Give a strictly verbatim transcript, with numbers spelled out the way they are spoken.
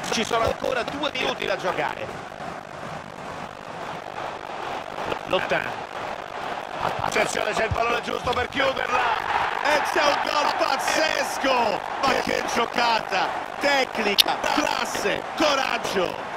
Ci sono ancora due minuti da giocare. Lontano. Attenzione, c'è il pallone giusto per chiuderla. E c'è un gol pazzesco! Ma che giocata! Tecnica, classe, coraggio!